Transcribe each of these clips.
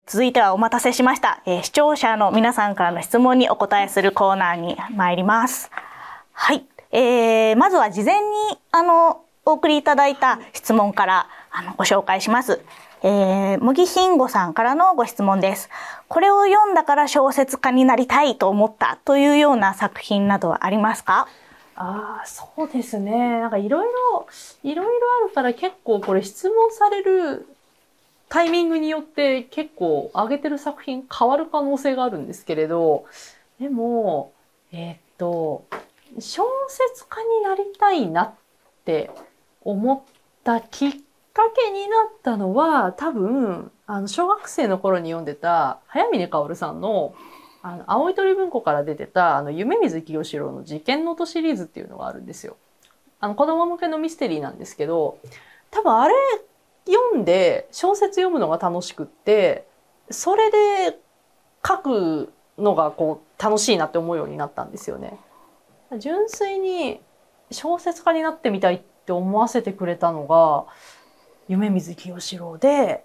続いてはお待たせしました、視聴者の皆さんからの質問にお答えするコーナーに参ります。はい、まずは事前にお送りいただいた質問からご紹介します。茂木慎吾さんからのご質問です。これを読んだから小説家になりたいと思ったというような作品などはありますか？ そうですね。なんかいろいろあるから結構これ質問されるタイミングによって結構上げてる作品変わる可能性があるんですけれど、でも、小説家になりたいなって思ったきっかけになったのは、多分、小学生の頃に読んでた早峰薫さんの青い鳥文庫から出てた夢水清志郎の事件の音シリーズっていうのがあるんですよ。子供向けのミステリーなんですけど、多分あれ読んで小説読むのが楽しくって、それで書くのがこう楽しいなって思うようになったんですよね。純粋に小説家になってみたいって思わせてくれたのが夢水清志郎で、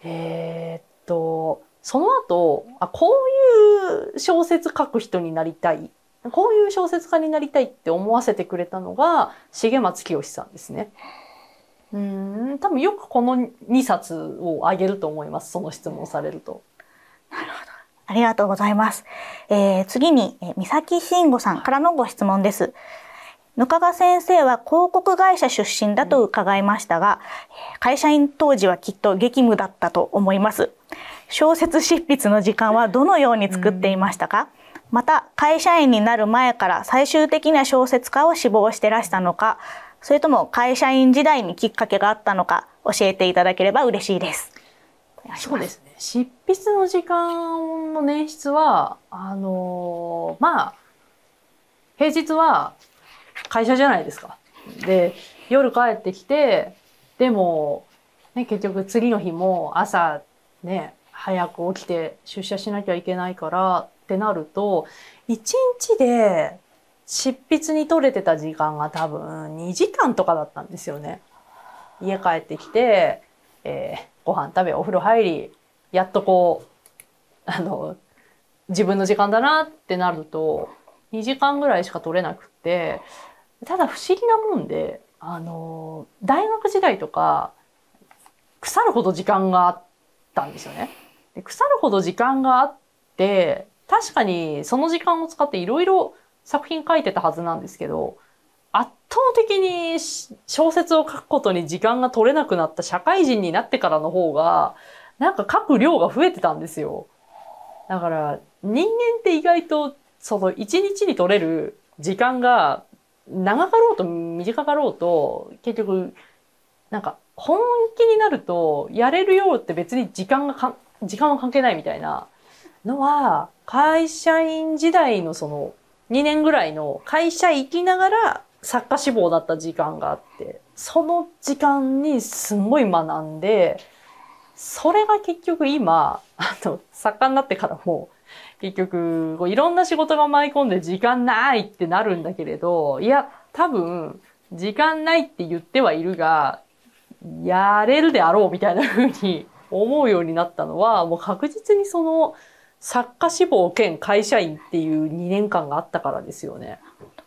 その後、こういう小説書く人になりたい。こういう小説家になりたいって思わせてくれたのが重松清さんですね。多分よくこの2冊を挙げると思います。その質問されると。 なるほど。ありがとうございます。次に、三崎慎吾さんからのご質問です。額賀先生は広告会社出身だと伺いましたが、会社員当時はきっと激務だったと思います。小説執筆の時間はどのように作っていましたか？また、会社員になる前から最終的な小説家を志望してらしたのか、それとも会社員時代にきっかけがあったのか教えていただければ嬉しいです。 そうですね。執筆の時間の捻出は、平日は会社じゃないですか。で、夜帰ってきて、でも、ね、結局次の日も朝ね、早く起きて出社しなきゃいけないからってなると、一日で執筆に取れてた時間が多分2時間とかだったんですよね。家帰ってきて、ご飯食べ、お風呂入り、やっとこう、自分の時間だなってなると、2時間ぐらいしか取れなくって、ただ不思議なもんで、大学時代とか、腐るほど時間があったんですよね。で、腐るほど時間があって、確かにその時間を使っていろいろ作品書いてたはずなんですけど、圧倒的に小説を書くことに時間が取れなくなった社会人になってからの方が、なんか書く量が増えてたんですよ。だから人間って意外とその一日に取れる時間が長かろうと短かろうと結局なんか本気になるとやれるようって別に時間は関係ないみたいなのは会社員時代のその2年ぐらいの会社行きながら作家志望だった時間があって、その時間にすごい学んで、それが結局今、作家になってからも、結局、いろんな仕事が舞い込んで時間ないってなるんだけれど、いや、多分、時間ないって言ってはいるが、やれるであろうみたいな風に思うようになったのは、もう確実にその、作家志望兼会社員っていう2年間があったからですよね。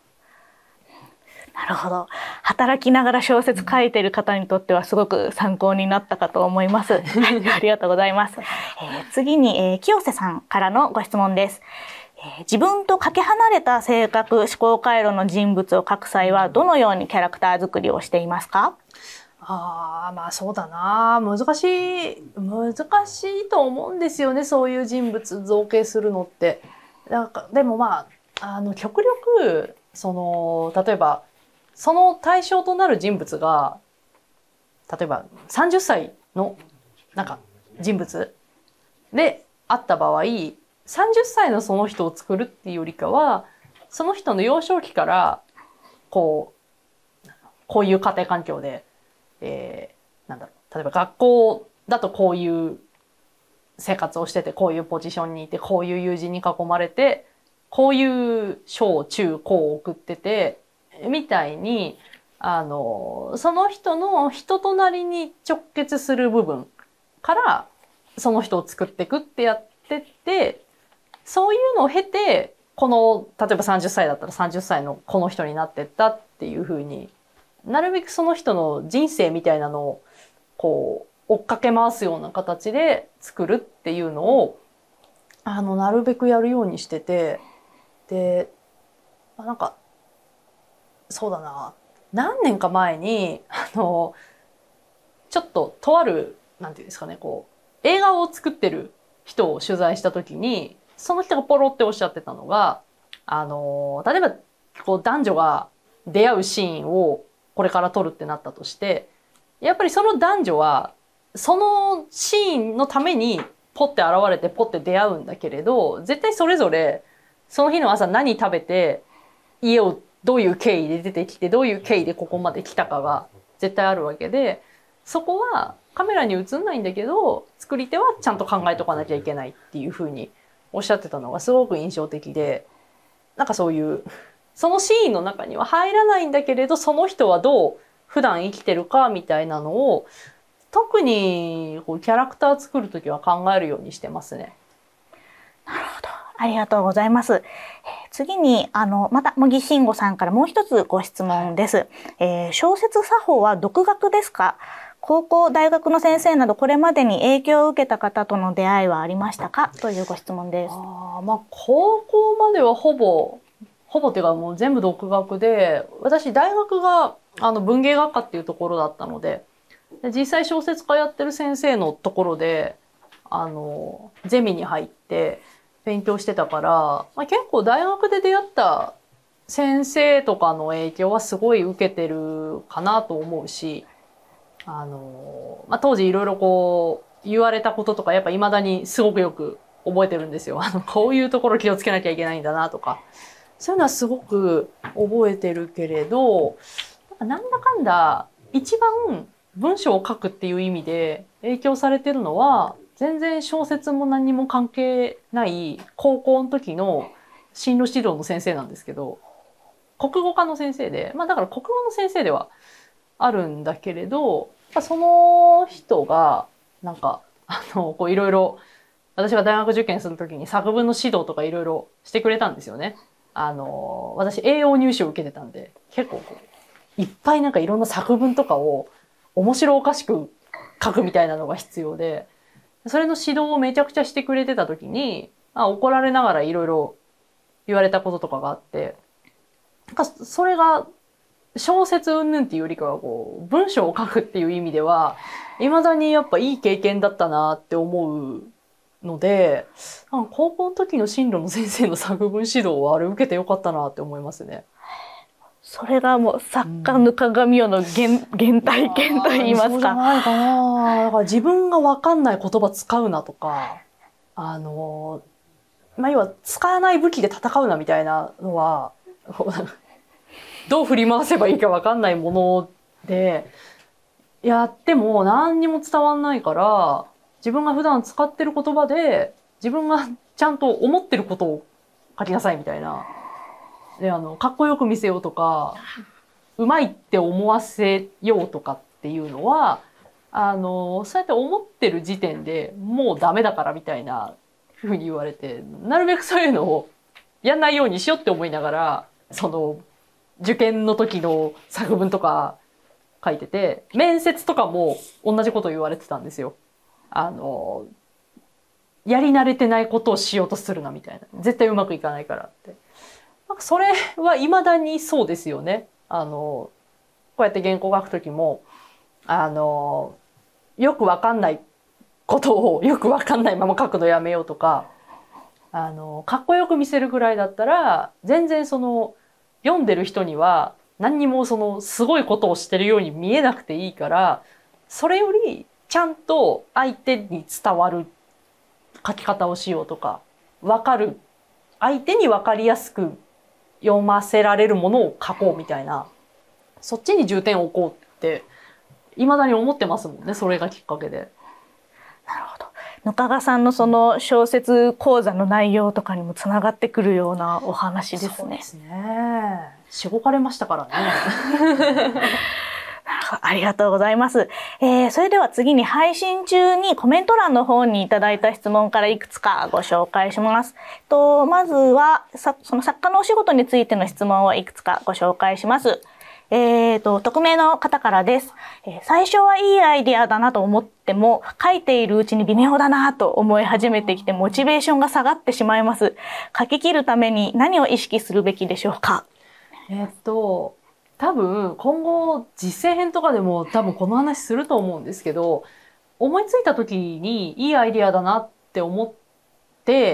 なるほど。働きながら小説書いている方にとってはすごく参考になったかと思います。ありがとうございます。次に、清瀬さんからのご質問です。自分とかけ離れた性格、思考回路の人物を書く際はどのようにキャラクター作りをしていますか？ そうだな。難しいと思うんですよね。そういう人物造形するのって。でも極力、例えば、その対象となる人物が、例えば30歳の人物であった場合、30歳のその人を作るっていうよりかは、その人の幼少期から、こういう家庭環境で、例えば学校だとこういう生活をしてて、こういうポジションにいて、こういう友人に囲まれて、こういう小中高を送ってて、みたいに、その人の人となりに直結する部分からその人を作っていくってやってって、そういうのを経て、この、例えば30歳だったら30歳のこの人になってったっていう風に、なるべくその人の人生みたいなのを、こう、追っかけ回すような形で作るっていうのを、なるべくやるようにしてて、で、なんか、そうだな、何年か前に、ちょっととある、なんていうんですかね、こう、映画を作ってる人を取材したときに、その人がポロっておっしゃってたのが、例えば、こう、男女が出会うシーンをこれから撮るってなったとして、やっぱりその男女は、そのシーンのためにポッて現れてポッて出会うんだけれど、絶対それぞれ、その日の朝何食べて、家をどういう経緯で出てきて、どういう経緯でここまで来たかが絶対あるわけで、そこはカメラに映んないんだけど、作り手はちゃんと考えとかなきゃいけないっていうふうにおっしゃってたのがすごく印象的で、なんかそういう、そのシーンの中には入らないんだけれど、その人はどう普段生きてるかみたいなのを、特にこうキャラクター作るときは考えるようにしてますね。 なるほど。ありがとうございます。次に、また、茂木慎吾さんからもう一つご質問です。小説作法は独学ですか？高校、大学の先生などこれまでに影響を受けた方との出会いはありましたか？というご質問です。 高校まではほぼっていうかもう全部独学で、私大学が文芸学科っていうところだったので、実際小説家やってる先生のところで、ゼミに入って勉強してたから、結構大学で出会った先生とかの影響はすごい受けてるかなと思うし、当時いろいろこう言われたこととかやっぱ未だにすごくよく覚えてるんですよ。こういうところ気をつけなきゃいけないんだなとか。そういうのはすごく覚えてるけれど、なんだかんだ一番文章を書くっていう意味で影響されてるのは、全然小説も何にも関係ない高校の時の進路指導の先生なんですけど、国語科の先生で、だから国語の先生ではあるんだけれど、その人が、なんか、こういろいろ、私が大学受験するときに作文の指導とかいろいろしてくれたんですよね。私栄養入試を受けてたんで、結構こう、いっぱいなんかいろんな作文とかを面白おかしく書くみたいなのが必要で、それの指導をめちゃくちゃしてくれてたときに、怒られながらいろいろ言われたこととかがあって、なんかそれが小説云々っていうよりかはこう文章を書くっていう意味では未だにやっぱいい経験だったなって思うので、高校の時の進路の先生の作文指導はあれ受けてよかったなって思いますね。 それがもう作家の鏡よの原体験と言いますか。 そうじゃないかな。だから自分が分かんない言葉使うなとか、要は使わない武器で戦うなみたいなのはどう振り回せばいいか分かんないものでやっても何にも伝わんないから、自分が普段使ってる言葉で自分がちゃんと思ってることを書きなさいみたいな。で、かっこよく見せようとか、うまいって思わせようとかっていうのは、そうやって思ってる時点でもうダメだからみたいなふうに言われて、なるべくそういうのをやんないようにしようって思いながら、受験の時の作文とか書いてて、面接とかも同じこと言われてたんですよ。やり慣れてないことをしようとするなみたいな。絶対うまくいかないからって。なんかそれは未だにそうですよね。こうやって原稿書くときも、よくわかんないことをよくわかんないまま書くのやめようとか、かっこよく見せるぐらいだったら、全然読んでる人には何にもすごいことをしてるように見えなくていいから、それよりちゃんと相手に伝わる書き方をしようとか、相手にわかりやすく読ませられるものを書こうみたいな、そっちに重点を置こうって未だに思ってますもんね。それがきっかけで。 なるほど。ぬかがさんのその小説講座の内容とかにもつながってくるようなお話ですね。 そうですね。しごかれましたからね。 ありがとうございます。それでは次に配信中にコメント欄の方にいただいた質問からいくつかご紹介します。まずはその作家のお仕事についての質問をいくつかご紹介します。匿名の方からです。最初はいいアイデアだなと思っても、書いているうちに微妙だなと思い始めてきて、モチベーションが下がってしまいます。書き切るために何を意識するべきでしょうか？ 多分今後実践編とかでも多分この話すると思うんですけど、思いついた時にいいアイデアだなって思って、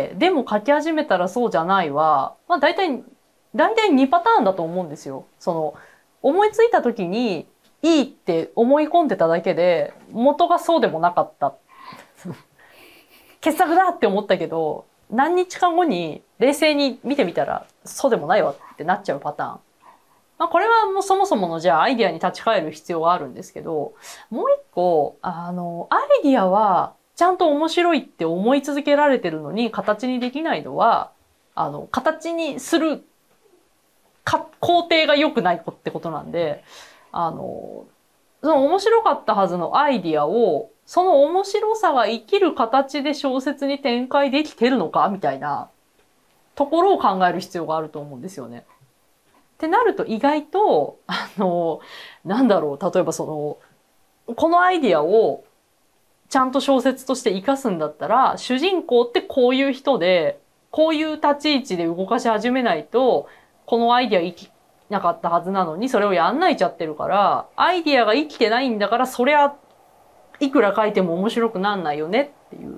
でも書き始めたらそうじゃないは、まあ大体2パターンだと思うんですよ。思いついた時にいいって思い込んでただけで、元がそうでもなかった。傑作だって思ったけど、何日か後に冷静に見てみたらそうでもないわってなっちゃうパターン。まあこれはもうそもそものじゃあアイディアに立ち返る必要があるんですけど、もう一個、アイディアはちゃんと面白いって思い続けられてるのに形にできないのは、形にする工程が良くないってことなんで、その面白かったはずのアイディアを、その面白さが生きる形で小説に展開できてるのかみたいなところを考える必要があると思うんですよね。ってなると意外と、なんだろう、例えばこのアイディアをちゃんと小説として活かすんだったら、主人公ってこういう人で、こういう立ち位置で動かし始めないと、このアイディア生きなかったはずなのに、それをやんないちゃってるから、アイディアが生きてないんだから、そりゃ、いくら書いても面白くなんないよねっていう。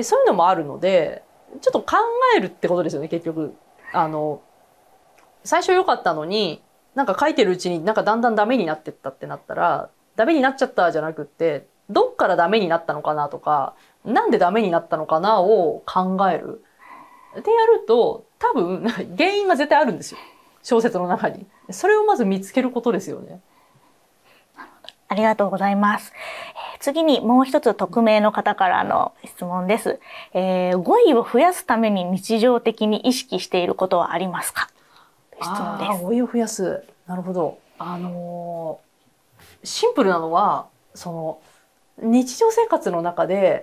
そういうのもあるので、ちょっと考えるってことですよね、結局。最初良かったのに、なんか書いてるうちになんかだんだんダメになってったってなったら、ダメになっちゃったじゃなくって、どっからダメになったのかなとか、なんでダメになったのかなを考える。ってやると、多分、原因が絶対あるんですよ。小説の中に。それをまず見つけることですよね。 ありがとうございます。次にもう一つ匿名の方からの質問です。語彙を増やすために日常的に意識していることはありますか？質問です。 語彙を増やす。なるほど。シンプルなのは、日常生活の中で、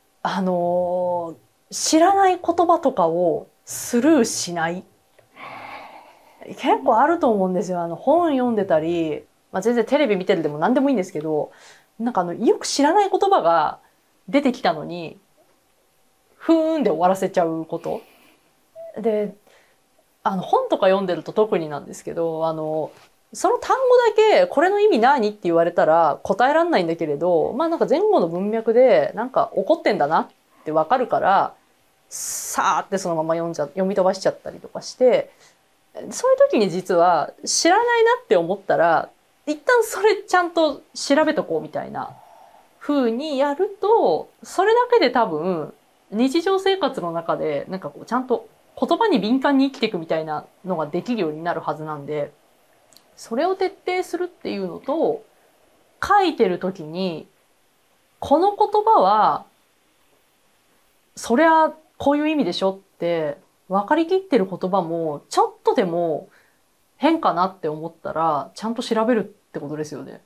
知らない言葉とかをスルーしない。結構あると思うんですよ。本読んでたり、まあ、全然テレビ見てるでも何でもいいんですけど、なんかよく知らない言葉が出てきたのに、ふーんで終わらせちゃうこと。で、本とか読んでると特になんですけど、その単語だけ、これの意味何って言われたら答えらんないんだけれど、まあなんか前後の文脈で、なんか怒ってんだなってわかるから、さーってそのまま読み飛ばしちゃったりとかして、そういう時に実は知らないなって思ったら、一旦それちゃんと調べとこうみたいな風にやると、それだけで多分、日常生活の中で、なんかこうちゃんと言葉に敏感に生きていくみたいなのができるようになるはずなんで、それを徹底するっていうのと、書いてる時に、この言葉は、そりゃこういう意味でしょって分かりきってる言葉もちょっとでも変かなって思ったらちゃんと調べるってことですよね。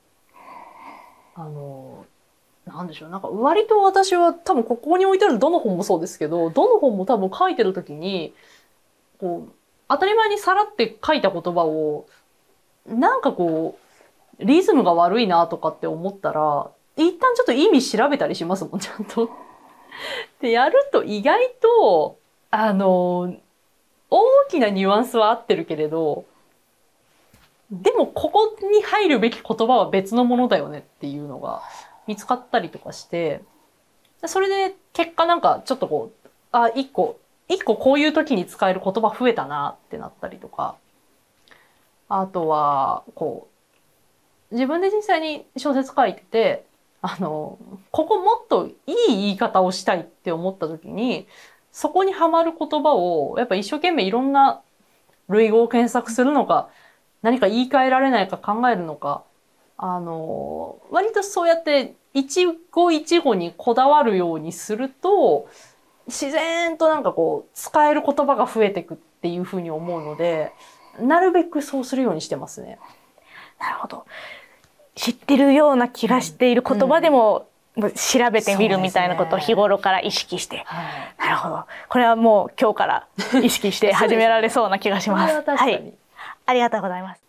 なんでしょう。なんか割と私は多分ここに置いてあるどの本もそうですけど、どの本も多分書いてる時に、こう、当たり前にさらって書いた言葉を、なんかこう、リズムが悪いなとかって思ったら、一旦ちょっと意味調べたりしますもん、ちゃんと。で、やると意外と、大きなニュアンスは合ってるけれど、でもここに入るべき言葉は別のものだよねっていうのが見つかったりとかして、それで結果なんかちょっとこう、一個こういう時に使える言葉増えたなってなったりとか、あとは、こう、自分で実際に小説書いてて、ここもっといい言い方をしたいって思った時に、そこにはまる言葉を、やっぱ一生懸命いろんな類語を検索するのか、何か言い換えられないか考えるのか、割とそうやって一語一語にこだわるようにすると、自然となんかこう、使える言葉が増えていくっていうふうに思うので、なるべくそうするようにしてますね。 なるほど。 知ってるような気がしている言葉でも、調べてみるみたいなことを日頃から意識して、なるほど。これはもう今日から意識して始められそうな気がします。 それは確かに。 はい。ありがとうございます。